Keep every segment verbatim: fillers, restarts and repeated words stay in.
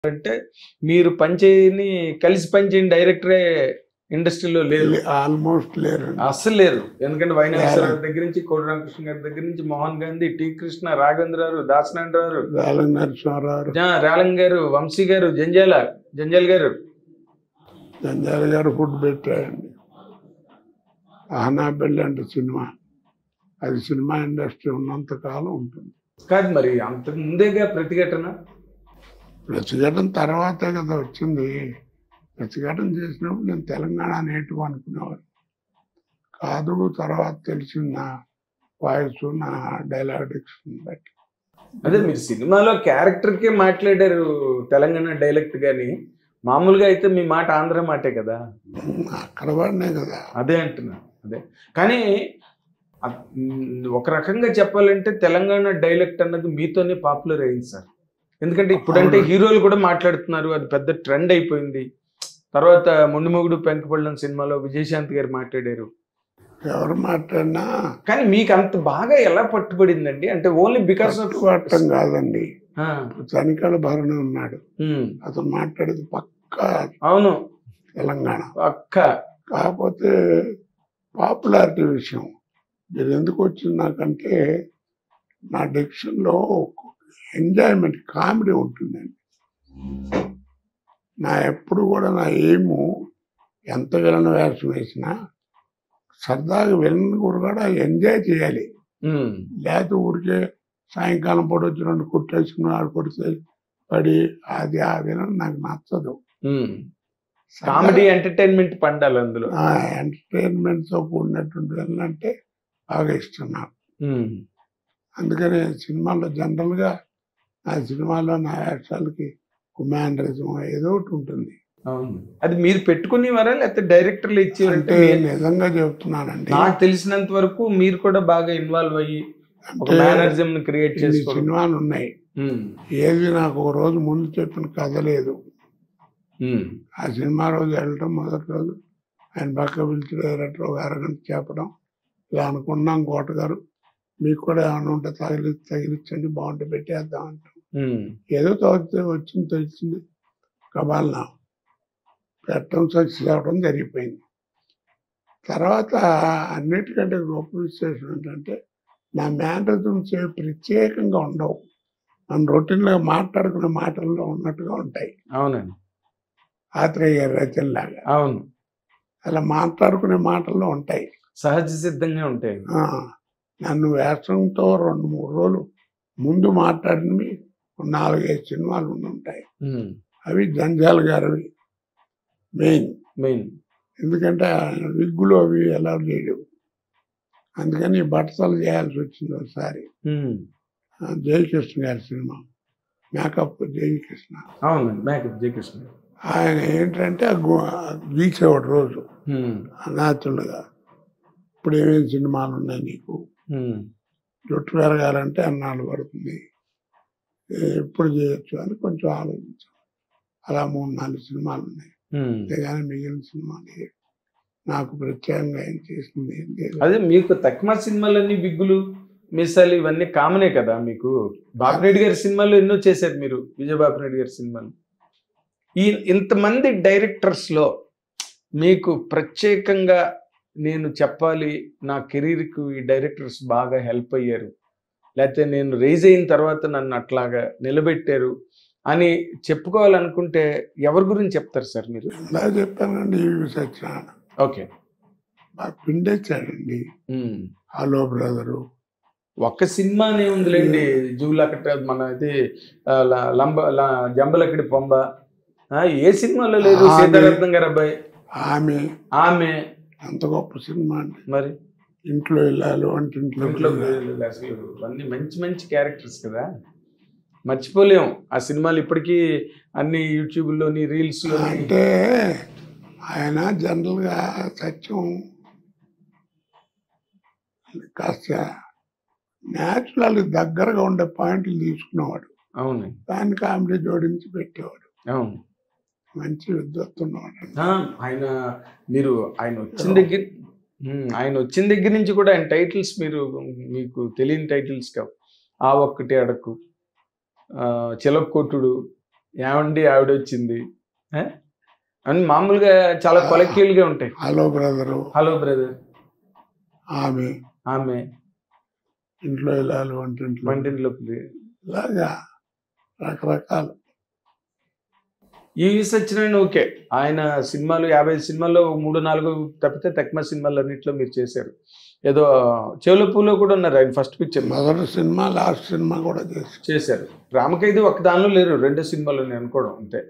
అంటే మీరు పనిచేయని కలిసి పనిచేయని డైరెక్టరే ఇండస్ట్రీలో లేరు, ఆల్మోస్ట్ లేరు, అస్సలు లేరు. ఎందుకంటే వైనాశ్వర దగ్గర నుంచి కోటి రామకృష్ణ గారి దగ్గర నుంచి మోహన్ గాంధీ, టి కృష్ణ, రాఘవేంద్రరావు, దాసనారాయణరావు, రాలంగ నరసింహారావు, రాలంగ్ గారు, వంశీ గారు, జంజాల జంజాల్ గారు జంజాల గారు ఫుడ్ పెట్టారండి. అహనాబెల్లి అంటే సినిమా, అది సినిమా ఇండస్ట్రీ ఉన్నంత కాలం ఉంటుంది. కాదు మరి అంతకు ముందేగా ప్రతిఘటన. ప్రతిఘటన తర్వాతే కదా వచ్చింది. ప్రతిఘటన చేసినప్పుడు నేను తెలంగాణ నేటివ్ అనుకునేవాడు కాదు. తర్వాత తెలిసిన నా వాయిస్, నా డైలాగ్ డిక్షన్ బట్టి. అదే మీరు సినిమాలో క్యారెక్టర్కే మాట్లాడారు తెలంగాణ డైలెక్ట్, కానీ మామూలుగా అయితే మీ మాట ఆంధ్ర మాటే కదా. అక్కడ పడినే కదా. అదే అంటున్నా. అదే కానీ ఒక రకంగా చెప్పాలంటే తెలంగాణ డైలెక్ట్ అన్నది మీతోనే పాపులర్ అయింది సార్. ఎందుకంటే ఇప్పుడంటే హీరోలు కూడా మాట్లాడుతున్నారు, అది పెద్ద ట్రెండ్ అయిపోయింది. తర్వాత మొండిమొగుడు పెంకపళ్ళం సినిమాలో విజయశాంతి గారు మాట్లాడారు, ఎవరు మాట్లాడినా. కానీ మీకు అంత బాగా ఎలా పట్టుబడిందండి? అంటే ఓన్లీ బికాస్ ఆఫ్ పట్టం కాదండి. తనికాల భరణి ఉన్నాడు, అతను మాట్లాడేది పక్కా అవును తెలంగాణ పక్క. కాకపోతే పాపులారిటీ విషయం మీరు ఎందుకు వచ్చింది నాకంటే, నా డిక్షన్లో ఎంజాయ్మెంట్, కామెడీ ఉంటుందండి. నా ఎప్పుడు కూడా నా ఏము ఎంత విలన్ వేషం వేసినా సరదాగా విలన్ కూడా ఎంజాయ్ చేయాలి. లేకపోతే ఊరికే సాయంకాలం పూట వచ్చి రెండు కుట్టేసుకుని ఆడు కొడితే పడి, అది ఆ విలన్ నాకు నచ్చదు. కామెడీ ఎంటర్టైన్మెంట్ పండాలి అందులో. ఎంటర్టైన్మెంట్తో కూడినటువంటి విలన్ అంటే బాగా ఇష్టం నాకు. అందుకని సినిమాలో జనరల్గా నా సినిమాలో నా వేషాలకి కుమాండరిజం ఏదో ఒకటి ఉంటుంది. అది మీరు పెట్టుకునేవారా లేకపోతే డైరెక్టర్లు ఇచ్చేవారంటే? నిజంగా చెప్తున్నానండి, నాకు తెలిసినంత వరకు మీరు కూడా బాగా ఇన్వాల్వ్ అయ్యి మేనరిజం క్రియేట్ చేసి సినిమాలు ఉన్నాయి. ఏది నాకు ఒక రోజు ముందు చెప్పిన కథ లేదు. ఆ సినిమా రోజు వెళ్ళటం, మొదటి రోజు ఆయన పక్క పిలిచి డైరెక్టర్ ఒక అరగంట చెప్పడం, ఇలా అనుకున్నాం కోట గారు మీకు కూడా ఏమైనా ఉంటే తగిలి తగిలిచ్చండి బాగుంటే పెట్టేద్దాం అంటాం. ఏదో తగ్గితే వచ్చింది తెలిసింది కబాల్నా పెట్టడం సక్సెస్ అవ్వడం జరిగిపోయింది. తర్వాత అన్నిటికంటే గొప్ప విశేషం ఏంటంటే నా మేనరిజమ్స్ ప్రత్యేకంగా ఉండవు, మన రొటీన్గా మాట్లాడుకునే మాటల్లో ఉన్నట్టుగా ఉంటాయి. అవునండి, ఆత్రేయ గారి రచనలాగా. అవును, అలా మాట్లాడుకునే మాటల్లో ఉంటాయి, సహజ సిద్ధంగా ఉంటాయి. నన్ను వేషంతో రెండు మూడు రోజులు ముందు మాట్లాడినవి నాలుగైదు సినిమాలు ఉండి ఉంటాయి. అవి జంజాల గారివి మెయిన్ మెయిన్ ఎందుకంటే విగ్గులు అవి ఎలా చేయలేవు, అందుకని బట్టలు చేయాల్సి వచ్చింది ఒకసారి. జయకృష్ణ గారి సినిమా మేకప్ జయకృష్ణ. అవును, మేకప్ జయకృష్ణ. ఆయన ఏంటంటే గీసేవాడు రోజు నాచులుగా, ఇప్పుడు ఏమేమి సినిమాలు ఉన్నాయి నీకు, జుట్టు పెరగాలంటే అన్నాళ్ళు పడుతుంది, ఎప్పుడు చేయొచ్చు అని కొంచెం ఆలోచించాం. అలా మూడు నాలుగు సినిమాలు ఉన్నాయి, అంతేగాని మిగిలిన సినిమాలు నాకు ప్రత్యేకంగా ఏం చేసింది ఏం లేదు. అదే మీకు తక్కువ సినిమాలన్నీ బిగ్గులు మిస్సాలు ఇవన్నీ కామనే కదా మీకు. బాపిరెడ్డి గారి సినిమాలు ఎన్నో చేశారు మీరు, విజయ బాపిరెడ్డి గారి సినిమాలు. ఈ ఇంతమంది డైరెక్టర్స్లో మీకు ప్రత్యేకంగా నేను చెప్పాలి, నా కెరీర్కు ఈ డైరెక్టర్స్ బాగా హెల్ప్ అయ్యారు, లేకపోతే నేను రైజ్ అయిన తర్వాత నన్ను అట్లాగా నిలబెట్టారు అని చెప్పుకోవాలనుకుంటే ఎవరి గురించి చెప్తారు సార్ మీరు? ఇలా చెప్పానండి, సత్యనారాయణ. ఓకే, బాగా పిండేచ్చాడండి. హలో బ్రదరు ఒక్క సినిమానే ఉందిలేండి, జూలకట మన ఇది లంబ జంబలక్కడి పొంబ, ఏ సినిమాలో లేదు. సీతారత్నం గారు అబ్బాయి, ఆమె ఆమె అంత గొప్ప సినిమా అండి. మరి ఇంట్లో వెళ్ళాలి, వంటింట్లో అసలు అన్ని మంచి మంచి క్యారెక్టర్స్ కదా, మర్చిపోలేము ఆ సినిమాలు ఇప్పటికీ అన్ని యూట్యూబ్లోని రీల్స్లో. అంటే ఆయన జనరల్గా సత్యం కాస్త న్యాచురల్ దగ్గరగా ఉండే పాయింట్లు తీసుకునేవాడు. అవును, దాన్ని కామెడీ జోడించి పెట్టేవాడు. అవును, మంచి విద్వత్తున్నవాడు ఆయన. మీరు ఆయన వచ్చిన దగ్గర ఆయన వచ్చిన దగ్గర నుంచి కూడా ఆయన టైటిల్స్ మీరు మీకు తెలియని టైటిల్స్ కావు. ఆ ఒక్కటి అడకు, చిలకొట్టుడు, ఏమండి ఆవిడ వచ్చింది ఆ? అని మామూలుగా చాలా కొలక్యూల్ గా ఉంటాయి. హలో బ్రదరు, హలో బ్రదర్, ఆమె ఆమె ఇంట్లో వెళ్ళాలి, వంటింట్లో వంటింట్లోకి. ఇలాగా రకరకాలు. ఈవి సత్యనారాయణ ఓకే, ఆయన సినిమాలు యాభై సినిమాల్లో మూడు నాలుగు తప్పితే తక్కువ సినిమాలు అన్నింటిలో మీరు చేశారు. ఏదో చెవుల పూలో కూడా ఉన్నారు ఆయన ఫస్ట్ పిక్చర్ మొదటి సినిమా లాస్ట్ సినిమా కూడా చేసి చేశారు. రామకైది ఒక్క దానిలో లేరు, రెండు సినిమాలు నేను అనుకోవడం అంతే.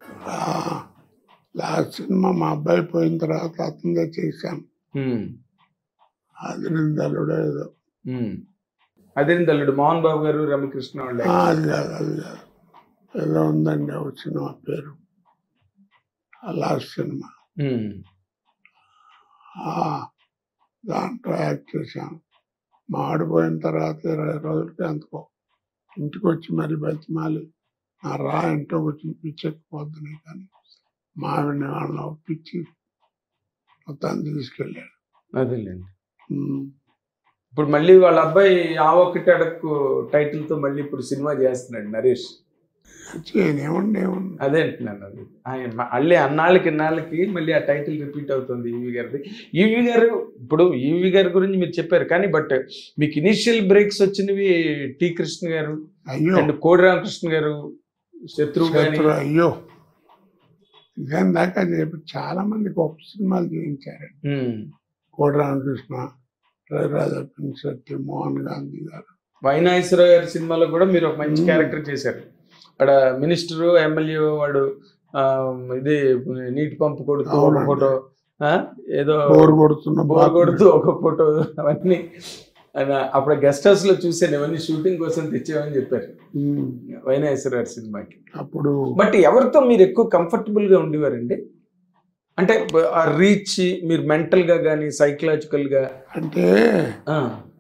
లాస్ట్ సినిమా మా అబ్బాయి పోయిన తర్వాత అతనిదే చేశాను. ఉమ్, అది నిందలుడో ఏదో. ఉమ్. అదే తల్లుడు మోహన్ బాబు గారు, రమకృష్ణ వాళ్ళే. ఆ, అది కాదు అది కాదు ఏదో ఉందండి ఒక సినిమా పేరు, ఆ లాస్ట్ సినిమా. ఉమ్, ఆ, దాంట్లో యాక్ట్ చేశాను. మా ఆడిపోయిన తర్వాత ఇరవై రోజులకి అందుకో ఇంటికి వచ్చి మరి బతిమాలి నా రా ఇంట్లో వచ్చి పిచ్చెక్కిపోతున్నాయి కానీ మావిని వాళ్ళని ఒప్పించి మొత్తాన్ని తీసుకెళ్ళాడు. అదేలేండి. ఉమ్. ఇప్పుడు మళ్ళీ వాళ్ళ అబ్బాయి ఆ ఒక్కటి అడక్కు టైటిల్ తో మళ్ళీ ఇప్పుడు సినిమా చేస్తున్నాడు నరేష్. చేయనివ్వండి ఏముంది. అదే అంటున్నాను, అది ఆయన మళ్ళీ అన్నాళ్ళకి ఇన్నాళ్ళకి మళ్ళీ ఆ టైటిల్ రిపీట్ అవుతుంది ఈవి గారిది. ఈవి గారు ఇప్పుడు ఈవి గారి గురించి మీరు చెప్పారు కానీ బట్ మీకు ఇనిషియల్ బ్రేక్స్ వచ్చినవి టి కృష్ణ గారు అయ్యో అండ్ కోడి రామకృష్ణ గారు, శత్రువు గాని. శత్రు అయ్యో ఇదేం దాకా చెప్పి చాలా మంది గొప్ప సినిమాలు చేయించారు. ఉమ్. కోడి రామకృష్ణ, రవిరాజ పినిశెట్టి, మోహన్ గాంధీ గారు. వైనాయశ్వరరావు గారి సినిమాలో కూడా మీరు ఒక మంచి ఉమ్. క్యారెక్టర్ చేశారు. అక్కడ మినిస్టరు, ఎమ్మెల్యే వాడు ఆ ఇది నీటి పంపు కొడుతూ ఒక అవునండి. ఫోటో, ఆ, ఏదో బోరు కొడుతున్న బోర్ బాబు. కొడుతూ ఒక ఫోటో, అవన్నీ ఆయన అప్పుడు గెస్ట్ హౌస్ లో చూసాను, ఇవన్నీ షూటింగ్ కోసం తెచ్చామని చెప్పారు ఉమ్. వైనాయశ్వరరావు సినిమాకి. అప్పుడు బట్ ఎవరితో మీరు ఎక్కువ కంఫర్టబుల్ గా ఉండేవారండి? అంటే ఆ రీచ్ మీరు మెంటల్ గా కానీ సైకలాజికల్ గా? అంటే ఆ,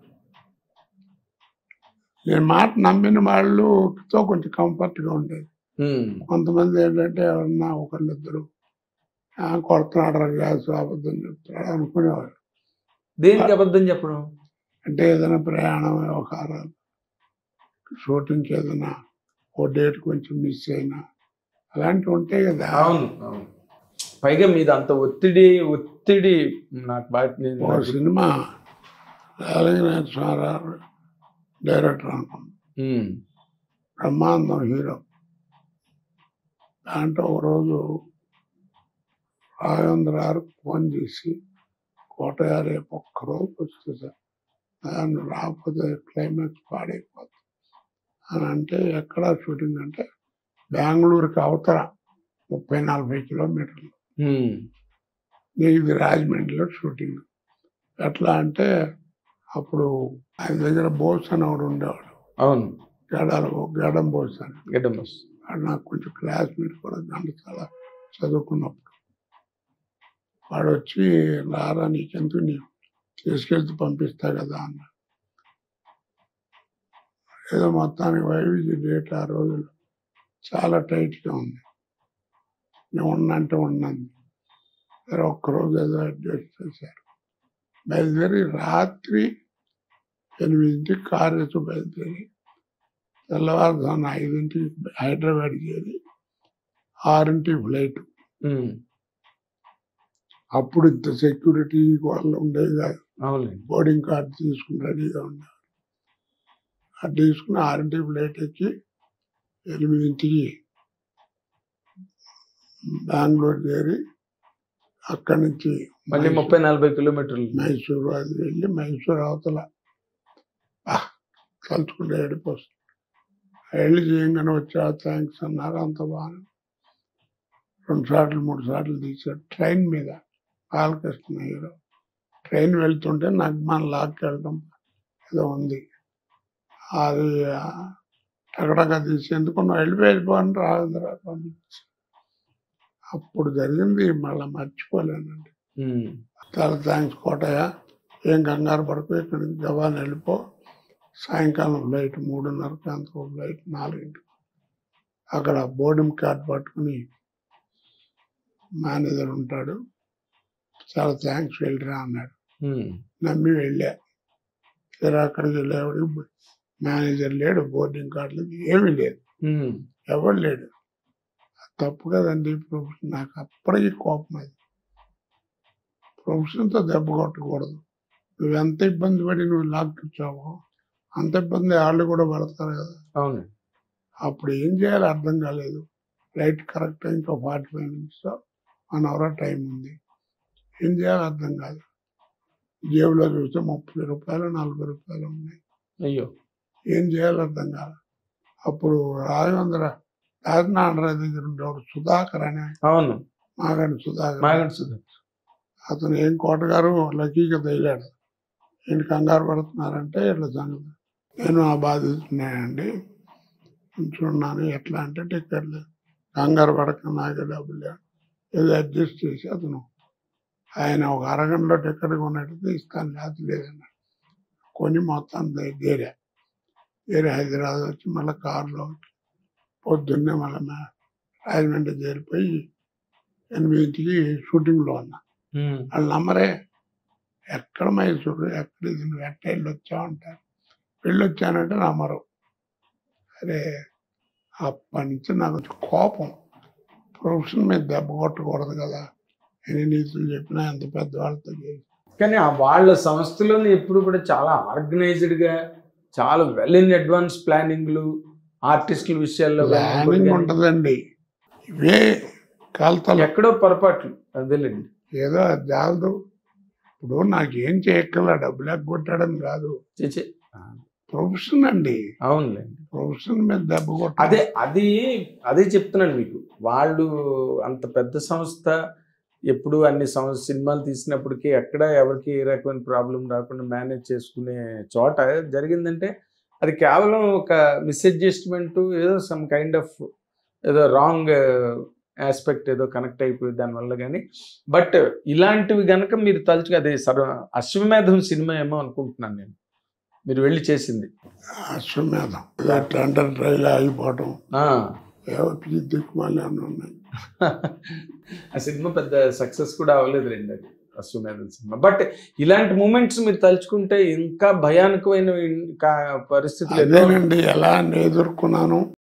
నేను మాట నమ్మిన వాళ్ళతో కొంచెం కంఫర్ట్ గా ఉండేది. ఉమ్, కొంతమంది ఏంటంటే ఎవరన్నా ఒకళ్ళిద్దరు "ఆ, కొడుతున్నాడు గ్యాస్ అబద్ధం చెప్తున్నాడు" అనుకునేవారు. దేనికి అబద్ధం చెప్పడం? అంటే ఏదైనా ప్రయాణం వ్యవహారాలు, షూటింగ్కి ఏదైనా ఓ డేట్ కొంచెం మిస్ అయినా అలాంటివి ఉంటాయి కదా. అవును, అవును. పైగా మీద అంత ఒత్తిడి ఒత్తిడి నాకు బాగా నేను- ఓ సినిమా రాజనాథరావు డైరెక్టర్ అనుకున్నాను, ఉమ్, బ్రహ్మానందం హీరో. దాంట్లో ఒకరోజు రాజేంద్ర గారు ఫోన్ చేసి కోటయ్య రేపు ఒక్కరోజు వస్తే సార్ దాన్ని రాకపోతే క్లైమాక్స్ పాడైపోతుంది అని అంటే, ఎక్కడ షూటింగ్ అంటే బెంగళూరుకి అవతల ముప్పై నలభై కిలోమీటర్లు, ఉమ్, ఇది రాజమండ్రిలో షూటింగ్. ఎట్లా అంటే అప్పుడు ఆయన దగ్గర బోస్ అని ఒకడు ఉండేవాడు, అవును, గడాల గడం బోస్ అని. గడ్డం బస్. వాడు నాకు కొంచెం క్లాస్మేట్ కూడా ఘంటసాల చదువుకున్నప్పుడు. వాడు వచ్చి రారా నీకెందుకు నీ తీసుకెళ్తే పంపిస్తా కదా అన్న. ఏదో మొత్తానికి వైవిధ్య డేట్ ఆ రోజులు చాలా టైట్గా ఉంది. నేను ఉన్నంటే ఉన్నది సరే ఒక్కరోజు ఏదో అడ్జస్ట్ చేశారు. బయలుదేరి రాత్రి ఎనిమిదింటికి కారు వేసి బయలుదేరి తెల్లవారుజామున ఐదింటికి హైదరాబాద్ చేరి ఆరింటికి ఫ్లైట్. ఉమ్, అప్పుడు ఇంత సెక్యూరిటీ వాళ్ళు ఉండేది కాదు. అవునండి. బోర్డింగ్ కార్డు తీసుకుని రెడీగా ఉన్నారు. అది తీసుకుని ఆరింటికి ఫ్లైట్ ఎక్కి ఎనిమిదింటికి బెంగళూరు చేరి అక్కడి నుంచి మళ్ళీ ముప్పై నలభై కిలోమీటర్లు. మైసూరు అది వెళ్ళి మైసూరు అవతల కలుసుకుంటే ఏడిపోతుంది. వెళ్ళి చేయగానే వచ్చా థ్యాంక్స్ అన్నారు, అంత బాగా రెండు సార్లు మూడు సార్లు తీసాడు ట్రైన్ మీద. బాలకృష్ణ హీరో ట్రైన్ వెళ్తుంటే నగ్మాన్ లాక్కి వెళ్ళడం ఏదో ఉంది, అది టగటగా తీసేందుకు నువ్వు వెళ్ళిపోయి వెళ్ళిపోని రాజేంద్ర పంపించి. అప్పుడు జరిగింది మళ్ళీ మర్చిపోలేనండి. ఉమ్, చాలా థ్యాంక్స్ కోటయ్య, ఏం కంగారు పడుకో, ఇక్కడి నుంచి జవాన్ వెళ్ళిపో, సాయంకాలం ఫ్లైట్ మూడున్నరకి అంతకు ఫ్లైట్ నాలుగింటికి. అక్కడ బోర్డింగ్ కార్డ్ పట్టుకుని మేనేజర్ ఉంటాడు, చాలా థ్యాంక్స్ వెళ్ళిరా అన్నాడు. ఉమ్, నమ్మి వెళ్ళా. సరే అక్కడికి వెళ్ళేవాడికి మేనేజర్ లేడు, బోర్డింగ్ కార్డు లేదు, ఏమీ లేదు, ఉమ్, ఎవరు లేడు. తప్పు కదండి ప్రొఫెషన్. నాకు అప్పటికి కోపం అది. ప్రొఫెషన్తో దెబ్బ కొట్టకూడదు. నువ్వు ఎంత ఇబ్బంది పడి నువ్వు లాక్కొచ్చావో అంత ఇబ్బంది వాళ్ళు కూడా పడతారు కదా. అవును. అప్పుడు ఏం చేయాలో అర్థం కాలేదు. ఫ్లైట్ కరెక్ట్ ఇంకో forty five minutes one hour time ఉంది. ఏం చేయాలో అర్థం కాదు. జేబులో చూస్తే ముప్పై రూపాయలు నలభై రూపాయలు ఉన్నాయి. అయ్యో, ఏం చేయాలో అర్థం కాదు. అప్పుడు రాజేంద్ర రాజనాథరావు దగ్గర ఉండేవాడు సుధాకర్ అని, అవును, మాగంటి సుధాకర్. మాగంటి సుధాకర్ అతను ఏం కోటగారు లక్కీగా తగిలాడు. ఏంటి కంగారు పడుతున్నారంటే ఇట్లా సంగతి. నేను ఆ బాధితున్నానండి, ఉంచున్నాను. ఎట్లా అంటే టికెట్ లేదు. కంగారు పడక నాకే డబ్బులు లేవు. ఏదో అడ్జస్ట్ చేసి అతను ఆయన ఒక అరగంటలో టికెట్ కొన్నట్టు ఇస్తాను, లేకపోతే లేదన్నాడు. కొని మొత్తం దేరే వేరే హైదరాబాద్ వచ్చి మళ్ళీ కారులో వచ్చి పొద్దున్నే మళ్ళీ రాజమండ్రి చేరిపోయి ఎనిమిదింటికి షూటింగ్లో ఉన్నా. వాళ్ళు నమ్మరే, ఎక్కడ మైసూరు ఎక్కడ ఇది నువ్వు ఎట్ట వెళ్ళి వచ్చావు అంటారు. వెళ్ళి వచ్చానంటే నమ్మరు. అరే అప్పటి నుంచి నాకు కోపం. ప్రొఫెషన్ మీద దెబ్బ కొట్టకూడదు కదా. ఎన్ని నీతులు చెప్పినా ఎంత పెద్దవాళ్ళతో చేసి. కానీ ఆ వాళ్ళ సంస్థలోనే ఎప్పుడు కూడా చాలా ఆర్గనైజ్డ్గా, చాలా వెల్ ఇన్ అడ్వాన్స్ ప్లానింగ్లు ఆర్టిస్టుల విషయాల్లో ప్లానింగ్ ఉంటుందండి. ఇవే కలతలు, ఎక్కడో పొరపాట్లు. అదేలేండి, ఏదో అది చాలదు. ఇప్పుడు నాకేం చేయక్కల, డబ్బులు ఎగ్గొట్టాడని కాదు. చేచే ప్రొఫెషన్ అండి. అవునులేండి, ప్రొఫెషన్ మీద దెబ్బ కొట్ట. అదే అది అదే చెప్తున్నాను మీకు. వాళ్ళు అంత పెద్ద సంస్థ, ఎప్పుడు అన్ని సంస్థ సినిమాలు తీసినప్పటికీ ఎక్కడ ఎవరికి ఏ రకమైన ప్రాబ్లం రాకుండా మేనేజ్ చేసుకునే చోట జరిగిందంటే అది కేవలం ఒక మిస్అడ్జస్ట్మెంట్, ఏదో సమ్ కైండ్ ఆఫ్ ఏదో రాంగ్ ఆస్పెక్ట్ ఏదో కనెక్ట్ అయిపోయి దానివల్ల. కానీ బట్ ఇలాంటివి కనుక మీరు తలుచుకు, అదే సర్వ అశ్వమేధం సినిమా ఏమో అనుకుంటున్నాను నేను మీరు వెళ్ళి చేసింది. అశ్వమేధం టెండర్ ట్రైల్ ఆగిపోవటం, ఆ, ఏవో పిచ్చి దిక్కుమాలి అని ఉన్నాయి. ఆ సినిమా పెద్ద సక్సెస్ కూడా అవ్వలేదు రండి అది అశ్వమేధం సినిమా. బట్ ఇలాంటి మూమెంట్స్ మీరు తలుచుకుంటే ఇంకా భయానకమైన ఇంకా పరిస్థితులు అదేనండి ఎలా ఎదుర్కొన్నాను.